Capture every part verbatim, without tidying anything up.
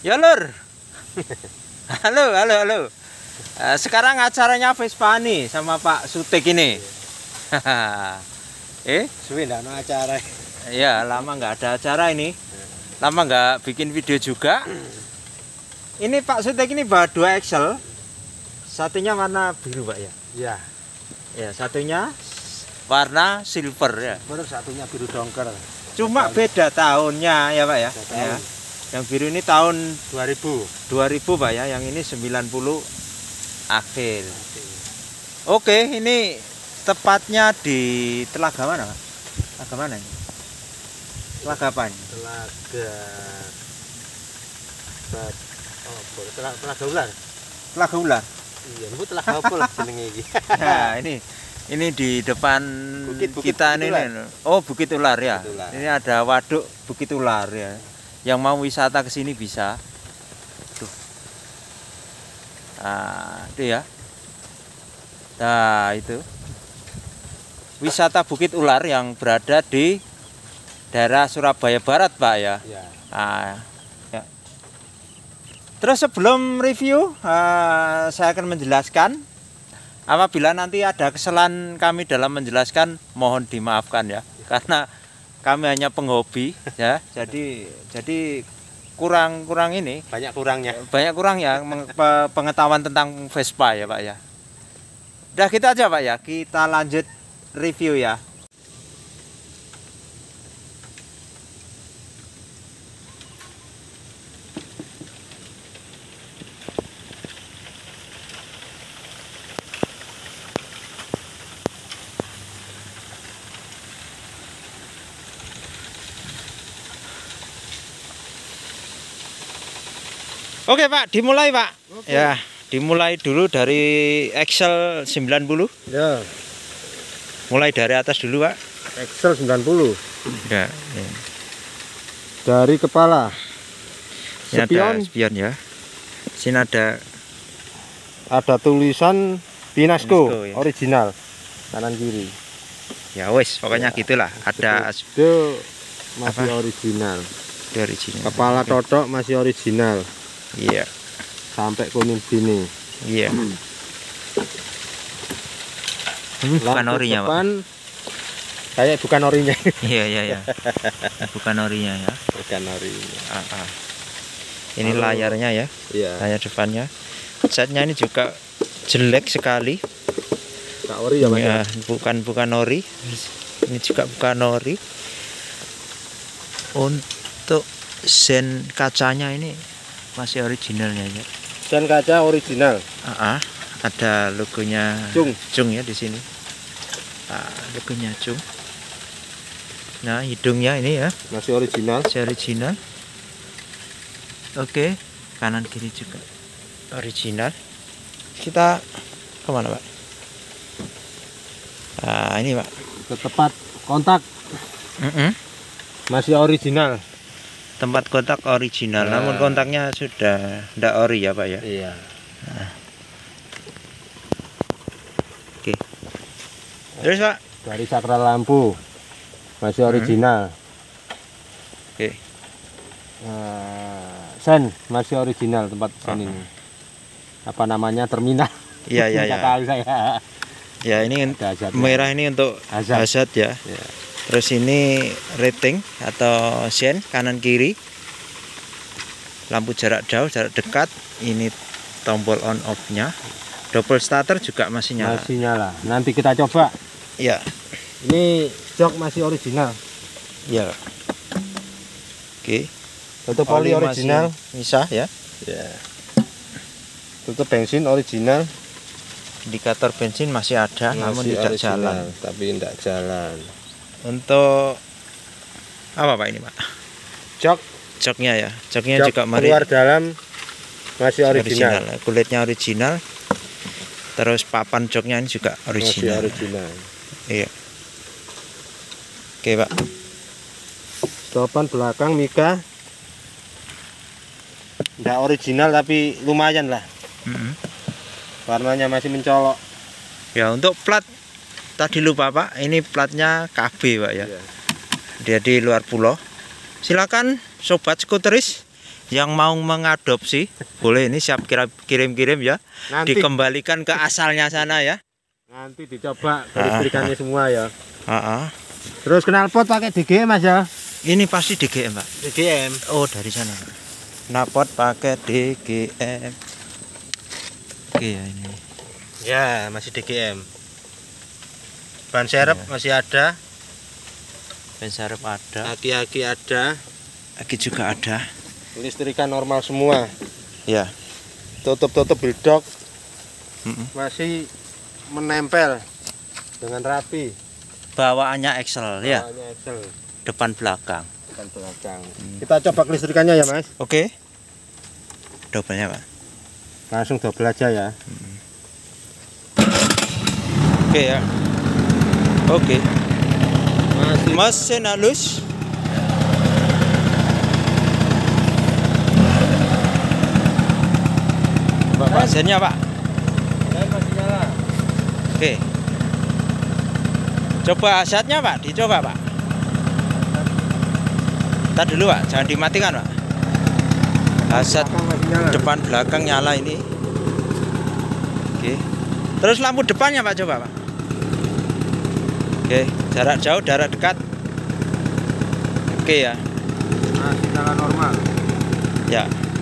Ya Lur. Halo, halo, halo. Uh, sekarang acaranya Vespa nih sama Pak Sutik ini. eh, suwe ndak ada acara. Ya, lama nggak ada acara ini. Lama nggak bikin video juga. Ini Pak Sutik ini bawa dua Excel. Satunya warna biru, Pak ya. Iya. Ya, satunya warna silver ya. Baru satunya biru dongker. Cuma beda tahunnya ya, Pak ya. Ya. Yang biru ini tahun dua ribu. dua ribu, Pak ya. Yang ini sembilan puluh akhir. Oke, ini tepatnya di Telaga mana, Pak? Telaga mana ini? Telaga apa ini? Telaga Oh, boleh telaga, telaga ular. Telaga Ular. Iya, ini telaga apa lah jenenge iki. Nah, ini ini di depan Bukit, Bukit, kita Bukit ini. Ular. Oh, Bukit Ular ya. Bukit Ular. Ini ada waduk Bukit Ular ya. Yang mau wisata ke sini bisa. Tuh. Nah, itu ya. Nah, itu. Wisata Bukit Ular yang berada di daerah Surabaya Barat, Pak ya. Iya. Nah, ya. Terus sebelum review, uh, saya akan menjelaskan. Apabila nanti ada kesalahan kami dalam menjelaskan, mohon dimaafkan ya, karena kami hanya penghobi ya. Jadi jadi kurang kurang ini. Banyak kurangnya. Banyak kurang ya pengetahuan tentang Vespa ya, Pak ya. Udah gitu aja, Pak ya. Kita lanjut review ya. Oke Pak, dimulai Pak. Oke. Ya, dimulai dulu dari Excel sembilan puluh. Ya. Mulai dari atas dulu Pak. Excel sembilan puluh. Ya, ya. Dari kepala. Ini Spion. ada spion ya. Sini ada Ada tulisan Pinasco, Pinasco, ya. Original kanan kiri. ya wes, pokoknya ya, gitulah. Ada itu masih apa? original. Itu original. Kepala Oke. totok masih original. Iya. Sampai kuning gini. Iya. Ini bukan orinya, Pak. Depan, kayak bukan orinya. Iya, iya, iya. Bukan orinya ya. Bukan orinya. Ah, ah. Ini Halo. layarnya ya. Iya. Layar depannya. Catnya ini juga jelek sekali. Kak ori ya, Mas? Ya, bukan bukan ori. Ini juga bukan ori. Untuk sen kacanya ini masih originalnya ya. Dan kaca original. Ah, ah. Ada logonya Cung. Cung ya di sini. Ah, logonya Cung. Nah, hidungnya ini ya. Masih original. Masih original. Oke, kanan kiri juga original. Kita kemana Pak? Nah, ini Pak. Ke tempat kontak. Mm -mm. Masih original. Tempat kontak original, Nah. namun kontaknya sudah tidak ori ya Pak ya. Iya. Nah. Oke. Terus Pak? Dari sakral lampu. Masih original. Oke. Nah, sen masih original tempat sen Oh. ini. Apa namanya? Terminal. Iya iya Nggak ya. tahu saya. Ya ini Ada hazardnya. merah ini untuk Hazard. hazard ya. Ya. Terus ini rating atau sen kanan kiri. Lampu jarak jauh, jarak dekat. Ini tombol on off-nya. Double starter juga masih nyala. Masih nyala. Nanti kita coba. Ya, Ini jok masih original. ya. Oke. Tutup oli original. Bisa ya. Ya. Tutup bensin original. Indikator bensin masih ada, namun Masih tidak original, jalan. tapi tidak jalan. Untuk apa Pak ini Pak? Jok, Joknya ya. Joknya jok juga mari keluar dalam masih original. original. Kulitnya original. Terus papan joknya ini juga Masih original. original. Iya. Oke Pak. Stopan belakang Mika. Tidak original tapi lumayan lah. Mm-mm. Warnanya masih mencolok. Ya untuk plat tadi lupa Pak. Ini platnya K B Pak ya. Iya. Dia di luar pulau. Silakan sobat skuteris yang mau mengadopsi boleh, ini siap kirim-kirim ya. Nanti dikembalikan ke asalnya sana ya. Nanti dicoba kelistrikannya semua ya. Uh-uh. Terus knalpot pakai D G M Mas ya? Ini pasti D G M, Pak. D G M. Oh, dari sana. Knalpot pakai D G M. Oke ya ini. Ya, masih D G M. Ban serep ya. Masih ada. Ban serep ada. Aki-aki ada. Aki juga ada. Listrikan normal semua. Ya. Tutup-tutup bildok. Mm-mm. Masih menempel dengan rapi. Bawaannya Excel ya. Bawaannya Excel. Depan belakang. Depan belakang. Hmm. Kita coba listrikannya ya Mas. Oke. Dobelnya Pak. Langsung double aja ya. Hmm. Oke ya. Oke. Masih mesin halus. Mesinnya Pak. Masih nyala. Oke. Coba asetnya Pak, dicoba Pak. Tadi dulu Pak, jangan dimatikan Pak. Aset depan belakang nyala ini. Oke. Terus lampu depannya Pak, coba Pak. Oke, jarak jauh, jarak dekat. Oke ya. Masih nyala normal. Ya.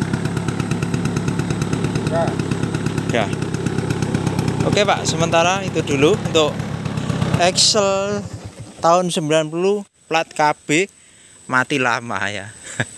Ya. Ya. Oke Pak, sementara itu dulu untuk Excel tahun sembilan puluh plat K B mati lama ya.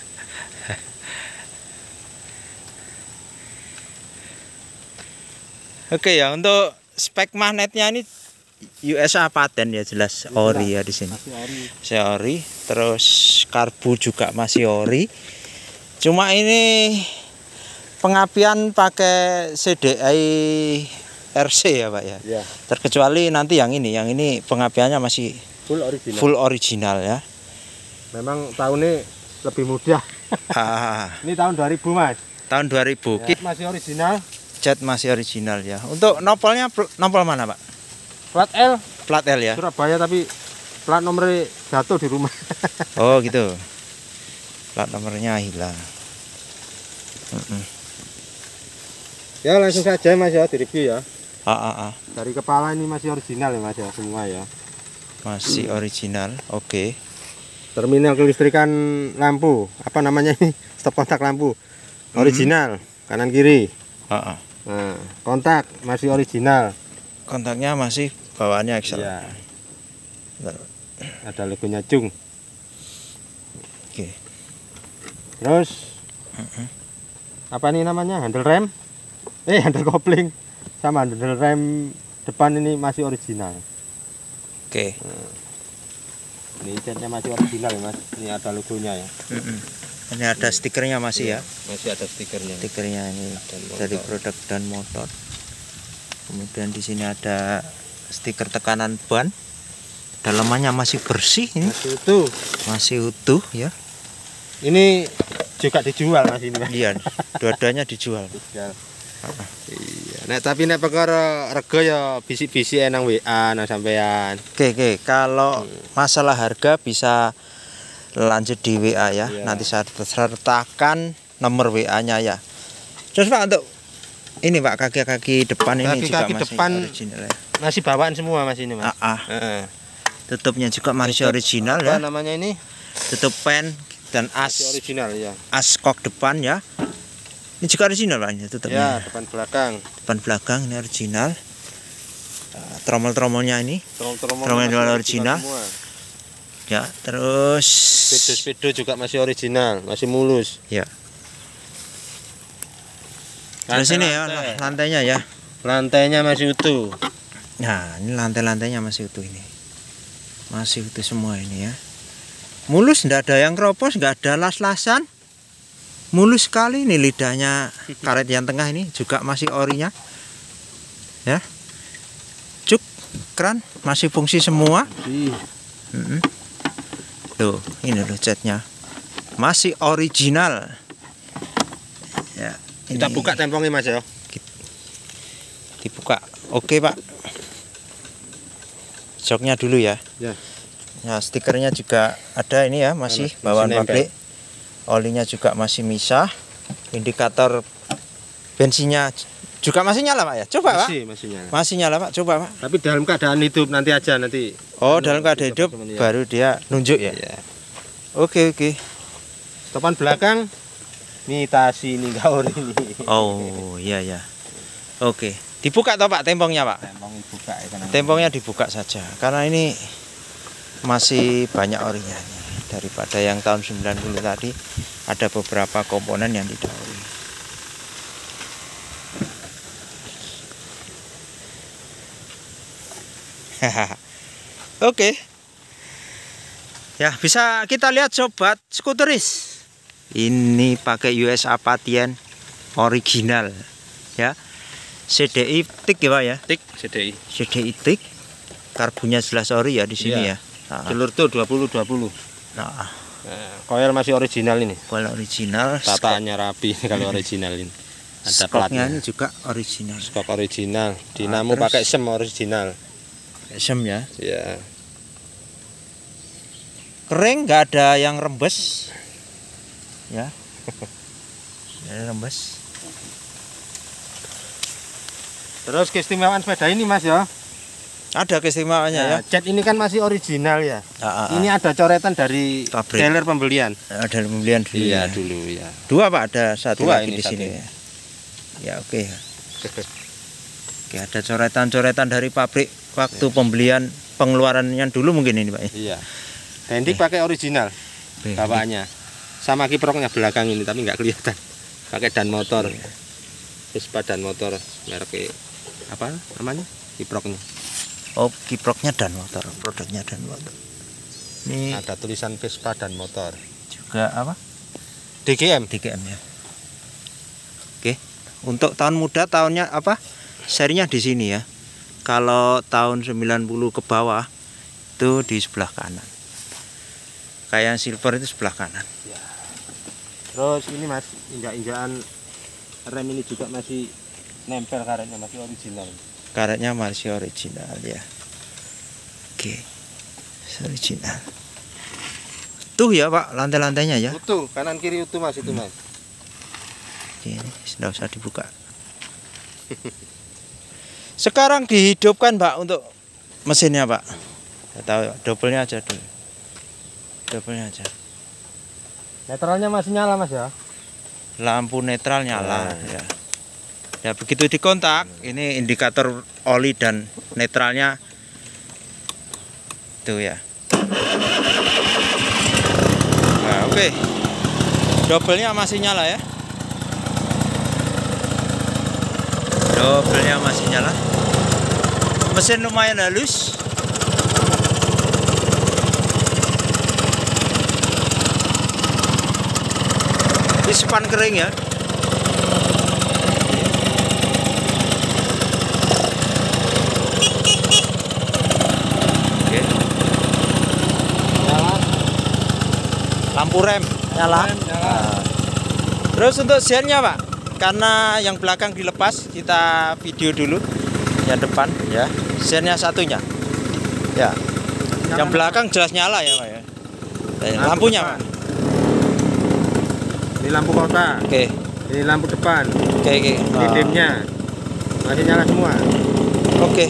Oke ya, untuk spek magnetnya ini U S A paten ya, jelas ori ya di sini. Masih ori. Terus karbu juga masih ori. Cuma ini pengapian pakai C D I R C ya Pak ya. Ya. Terkecuali nanti yang ini, yang ini pengapiannya masih full original. Full original ya. Memang tahunnya lebih mudah. Ini tahun dua ribu Mas. Tahun dua ribu. Ya, masih original. Cat masih original ya. Untuk nopolnya nopol mana Pak? Plat L. Plat L ya. Surabaya tapi plat nomornya jatuh di rumah. Oh gitu. Plat nomornya hilang. Mm -mm. Ya langsung saja Mas ya, di review ya. Ah, ah, ah. Dari kepala ini masih original ya Mas ya, semua ya. Masih original, oke. Okay. Terminal kelistrikan lampu, apa namanya ini? Stop kontak lampu, original, mm-hmm. kanan kiri. Ah, ah. Nah, kontak masih original. Kontaknya masih bawaannya Excel. Ya. Ada logonya Cung. Oke. Okay. Terus, mm-hmm. apa ini namanya? Handle rem? Eh, handle kopling sama handle rem depan ini masih original. Oke. Okay. Nah, ini catnya masih original Mas. Ini ada logonya ya. Mm-mm. Ini ada stikernya masih ya. Masih ada stikernya. Stikernya ini dari produk dan motor. Kemudian di sini ada stiker tekanan ban. Dalamannya masih bersih ini. Masih utuh. Masih utuh ya. Ini juga dijual Mas ini. Iya, dua-duanya dijual. Dijual. Iya, nek tapi nek perkara rega ya bisik-bisik nang W A nang sampean. Oke, oke. Kalau hmm. masalah harga bisa lanjut di W A ya. Iya. Nanti saya sertakan nomor W A-nya ya. Terus Pak, untuk ini Pak, kaki-kaki depan ini kaki -kaki juga masih depan original ya. Masih bawaan semua Mas ini Mas. Ah, ah. Uh. Tutupnya juga masih tutup, original apa ya. namanya ini? Tutup pen dan as masih original ya. As kok depan ya. Ini juga original Pak, ini tutupnya. Ya, depan belakang. Depan belakang ini original. Uh, Trommel-trommelnya ini. Trommel-trommelnya original. Semua. Ya, terus speedo-speedo juga masih original, masih mulus. Ya. Terus ini ya lantainya ya. Lantainya masih utuh. Nah, ini lantai-lantainya masih utuh ini. Masih utuh semua ini ya. Mulus, enggak ada yang keropos, enggak ada las-lasan. Mulus sekali nih lidahnya. Karet yang tengah ini juga masih orinya. Ya. Cuk, kran masih fungsi semua. Mm -hmm. Tuh, ini loh catnya. Masih original. Ya, ini. Kita buka tempongnya Mas ya. Dibuka. Oke, Pak. Joknya dulu ya. Ya. Ya, stikernya juga ada ini ya, masih bawaan pabrik. Olinya juga masih misah. Indikator bensinnya juga masih nyala Pak ya? Coba Pak. Masih, masih nyala. Masih nyala Pak, coba Pak. Tapi dalam keadaan hidup nanti aja nanti. Oh, dalam keadaan hidup baru dia nunjuk ya. Iya. Oke, oke. Stopan belakang mitasi ini enggak ori ini. Oh, iya ya. Oke. Dibuka toh Pak tempongnya Pak? Tempong dibuka ya kan. Tempongnya dibuka saja karena ini masih banyak orinya nih. Daripada yang tahun sembilan puluh tadi ada beberapa komponen yang tidak ori. Oke. Ya, bisa kita lihat sobat skuteris. Ini pakai U S Apatien original ya. C D I tik ya Pak ya? Tik C D I. C D I tik. Karbonnya jelas ori ya di sini Iya. ya. Nah, Jalur tuh dua puluh dua puluh. nah, Nah, koil masih original ini. koil original. Tataannya rapi kalau original ini. Ada Skoknya platnya. ini juga original. Skok original. Dinamo terus? pakai sem original. Sem ya. Ya. Kering, nggak ada yang rembes. Ya. Nggak ada rembes. Terus keistimewaan sepeda ini Mas ya. Ada keistimewaannya ya. Nah, cat ini kan masih original ya. Ah, ah, ah. Ini ada coretan dari Pabrik. dealer pembelian. Ada pembelian dulu. Iya ya. dulu ya. Dua Pak, ada satu Dua lagi ini di satu. sini ya. Ya oke. Oke, ada coretan-coretan dari pabrik waktu pembelian pengeluarannya dulu mungkin ini Pak. Iya. Hendik pakai original Oke. bawaannya. Sama kiproknya belakang ini tapi nggak kelihatan. Pakai dan motor. Vespa dan motor merek apa namanya? Kiproknya. Oh, kiproknya dan motor, produknya dan motor. Ini Ada tulisan Vespa dan motor. juga apa? D G M. D G M ya. Oke. Untuk tahun muda tahunnya apa? Serinya di sini ya. Kalau tahun sembilan puluh ke bawah itu di sebelah kanan. Kayak yang silver itu sebelah kanan. Terus ini Mas, injak-injakan rem ini juga masih nempel karetnya, masih original. Karetnya masih original ya. Oke. Original. Tuh ya Pak, lantai-lantainya ya. Utuh, kanan kiri utuh Mas itu Mas. Oke, ini sudah usah dibuka. Sekarang dihidupkan Pak untuk mesinnya Pak. Saya tahu double-nya aja dulu. Double-nya aja. Netralnya masih nyala Mas ya. Lampu netral nyala ya. Ya begitu dikontak, ini indikator oli dan netralnya tuh ya. Nah, oke. Okay. Double-nya masih nyala ya. Double-nya masih nyala. Mesin lumayan halus. Ini span kering ya. Oke. Nyala. Lampu rem nyala. Rem nyala. Nah. Terus untuk sennya Pak, karena yang belakang dilepas, kita video dulu yang depan ya. Sennya satunya. Ya. Nyala. Yang belakang jelas nyala ya Pak ya. Eh, lampunya Pak. Ini lampu kota. Oke. Ini lampu depan. Oke, oke. Ini dimnya. Masih nyala semua. Oke.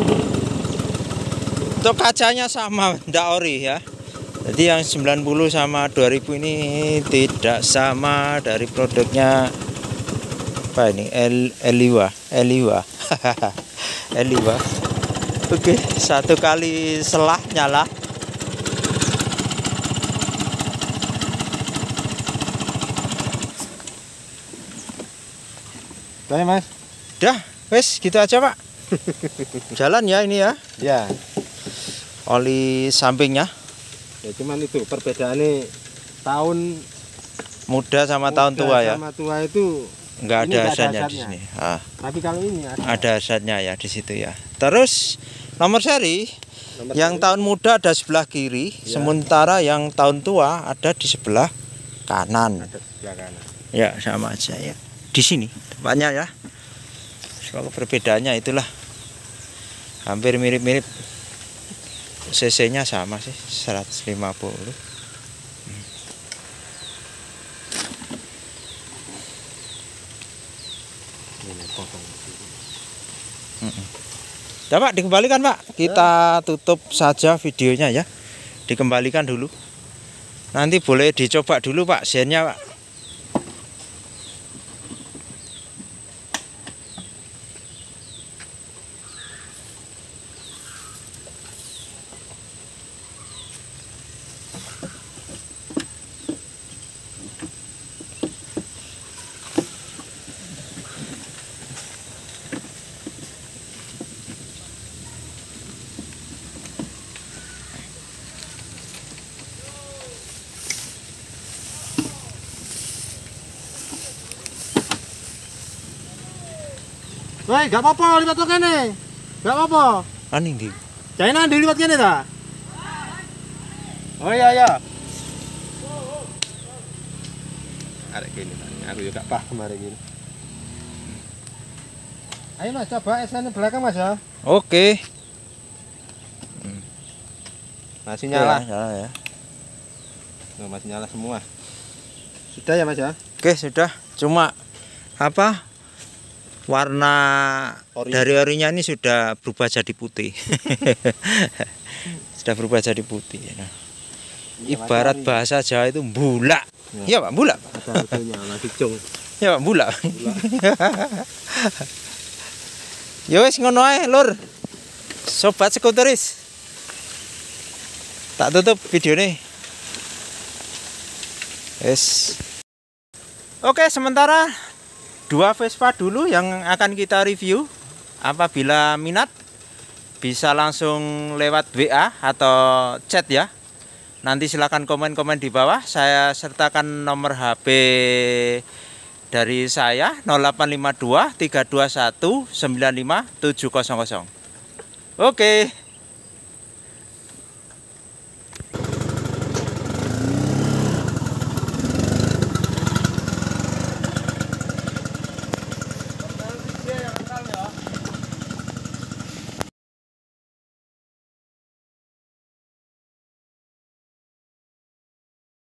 Untuk kacanya sama, ndak ori ya. Jadi yang sembilan puluh sama dua ribu ini tidak sama dari produknya apa ini? El Eliwa, Eliwa. Eliwa. Oke, satu kali selah nyala. Oke Mas. Dah, wes gitu aja Pak. Jalan ya ini ya. Ya. Oli sampingnya Ya cuman itu perbedaannya tahun muda sama muda tahun tua ya. Sama tua itu Nggak ini ada nggak ada asadnya di asadnya. sini. Ah, tapi kalau ini ada. ada asadnya ya di situ ya. Terus nomor seri Nomor yang satu. tahun muda ada sebelah kiri, Ya. sementara yang tahun tua ada di sebelah kanan. Ada sebelah kanan. Ya sama aja ya. Di sini banyak ya. Soal perbedaannya itulah hampir mirip-mirip. C C-nya sama sih seratus lima puluh. Ini potong. Ya Pak, dikembalikan Pak. Kita tutup saja videonya ya. Dikembalikan dulu. Nanti boleh dicoba dulu Pak, sennya Pak. Woi, gak apa-apa liwat kene. Gak apa-apa. Aning di. China diliwat kene ta? Oh iya iya. Arek kene. Aku juga paham arek kene. Ayo Mas, coba esnya belakang Mas ya. Oke. Masih nyala. Ya, nyala ya. Oh, masih nyala semua. Sudah ya Mas ya? Oke, sudah. Cuma apa? Warna Ori. Dari orinya ini sudah berubah jadi putih. Sudah berubah jadi putih ya. Ibarat bahasa Jawa itu bulak. Iya Pak, bulak. Ada harganya, masih cung. Ya Pak, bulak. Ya wis ngono ae, Lur. Sobat skuteris. Tak tutup video nih. Yes. Oke, sementara dua Vespa dulu yang akan kita review. Apabila minat bisa langsung lewat W A atau chat ya. Nanti silakan komen-komen di bawah. Saya sertakan nomor H P dari saya nol delapan lima dua tiga dua satu sembilan lima tujuh nol nol. Oke.